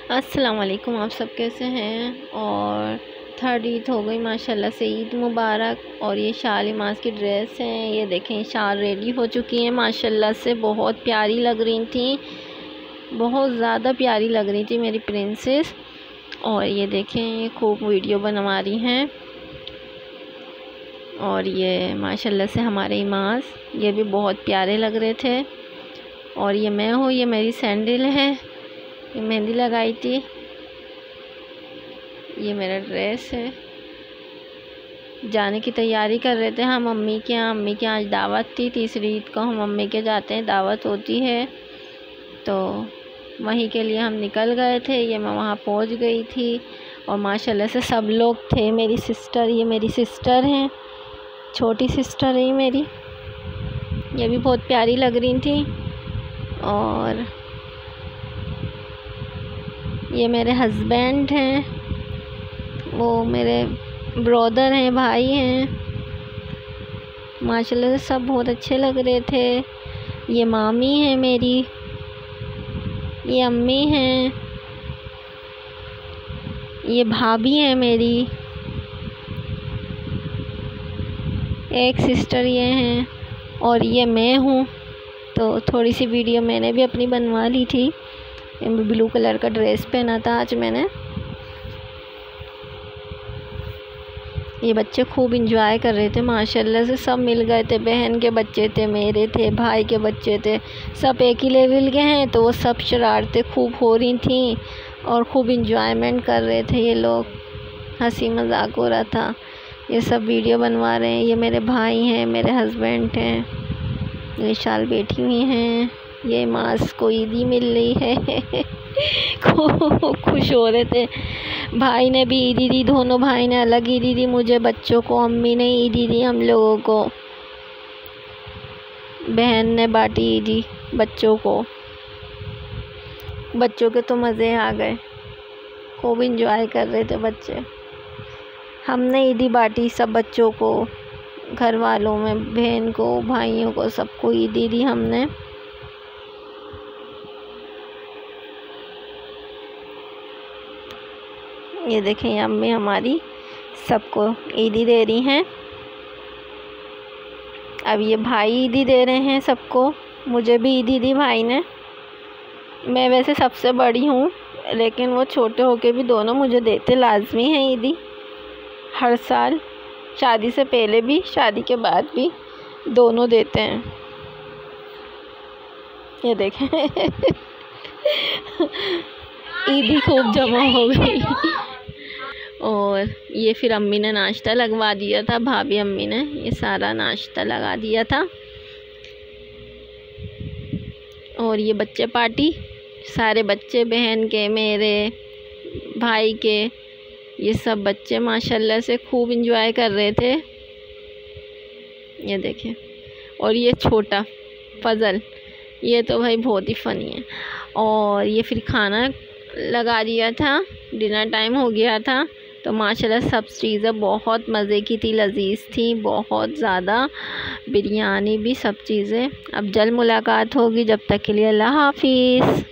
अस्सलाम वालेकुम। आप सब कैसे हैं? और थर्ड ईद हो गई माशाल्लाह से, ईद मुबारक। और ये शालिमास की ड्रेस है, ये देखें शाल रेडी हो चुकी है माशाल्लाह से, बहुत प्यारी लग रही थी, बहुत ज़्यादा प्यारी लग रही थी मेरी प्रिंसेस। और ये देखें ये खूब वीडियो बनवा रही हैं। और ये माशाल्लाह से हमारे इमास, ये भी बहुत प्यारे लग रहे थे। और ये मैं हूँ, ये मेरी सैंडल है, ये मेहंदी लगाई थी। ये मेरा ड्रेस है। जाने की तैयारी कर रहे थे हम मम्मी के यहाँ। मम्मी के यहाँ आज दावत थी, तीसरी ईद को हम मम्मी के जाते हैं, दावत होती है, तो वहीं के लिए हम निकल गए थे। ये मैं वहाँ पहुँच गई थी और माशाल्लाह से सब लोग थे। मेरी सिस्टर, ये मेरी सिस्टर हैं, छोटी सिस्टर है मेरी, ये भी बहुत प्यारी लग रही थी। और ये मेरे हस्बैंड हैं, वो मेरे ब्रदर हैं, भाई हैं। माशाल्लाह से सब बहुत अच्छे लग रहे थे। ये मामी है मेरी, ये अम्मी हैं, ये भाभी है मेरी, एक सिस्टर ये हैं, और ये मैं हूँ। तो थोड़ी सी वीडियो मैंने भी अपनी बनवा ली थी। ब्लू कलर का ड्रेस पहना था आज मैंने। ये बच्चे खूब इंजॉय कर रहे थे माशाल्लाह से, सब मिल गए थे। बहन के बच्चे थे, मेरे थे, भाई के बच्चे थे, सब एक ही लेवल के हैं, तो वो सब शरारतें खूब हो रही थी और खूब इंजॉयमेंट कर रहे थे। ये लोग, हंसी मजाक हो रहा था। ये सब वीडियो बनवा रहे हैं। ये मेरे भाई हैं, मेरे हस्बैंड हैं, ये शाल बैठी हुई हैं। ये मास को ईदी मिल रही है खूब खुश हो रहे थे। भाई ने भी ईदी दी, दोनों भाई ने अलग ईदी दी मुझे, बच्चों को। अम्मी ने ईदी दी हम लोगों को, बहन ने बांटी ईदी बच्चों को। बच्चों के तो मज़े आ गए, खूब इंजॉय कर रहे थे बच्चे। हमने ईदी बांटी सब बच्चों को, घर वालों में, बहन को, भाइयों को, सबको ईदी दी हमने। ये देखें अम्मी हमारी सबको ईदी दे रही हैं। अब ये भाई ईदी दे रहे हैं सबको, मुझे भी ईदी दी भाई ने। मैं वैसे सबसे बड़ी हूँ, लेकिन वो छोटे होके भी दोनों मुझे देते, लाजमी है ईदी हर साल, शादी से पहले भी, शादी के बाद भी दोनों देते हैं। ये देखें ईदी खूब जमा हो गई। और ये फिर अम्मी ने नाश्ता लगवा दिया था, भाभी अम्मी ने ये सारा नाश्ता लगा दिया था। और ये बच्चे पार्टी, सारे बच्चे, बहन के, मेरे भाई के, ये सब बच्चे माशाल्लाह से खूब इंजॉय कर रहे थे। ये देखें। और ये छोटा फजल, ये तो भाई बहुत ही फ़नी है। और ये फिर खाना लगा दिया था, डिनर टाइम हो गया था, तो माशाल्लाह सब चीज़ें बहुत मज़े की थी, लजीज थी बहुत ज़्यादा, बिरयानी भी, सब चीज़ें। अब जल्द मुलाकात होगी, जब तक के लिए अल्लाह हाफिज़।